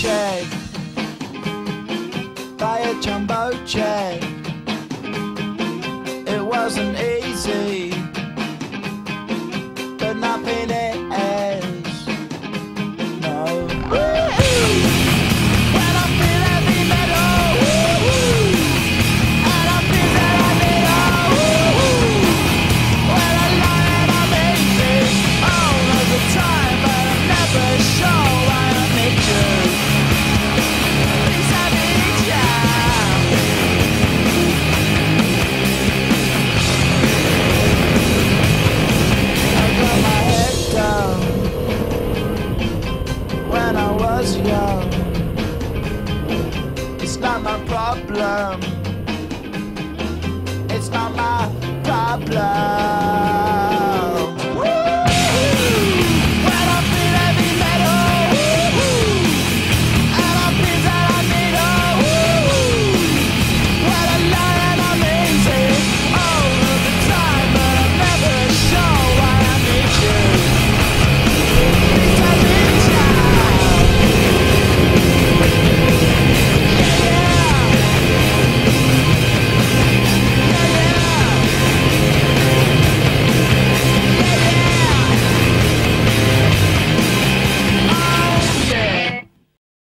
check, buy a jumbo jet. It wasn't easy, but nothing is. No. When I feel heavy metal, and I feel that I need when I lie and I'm easy all of the time, but I'm never sure why I need you. Please I need ya. I got my head down when I was young. It's not my problem. It's not my problem.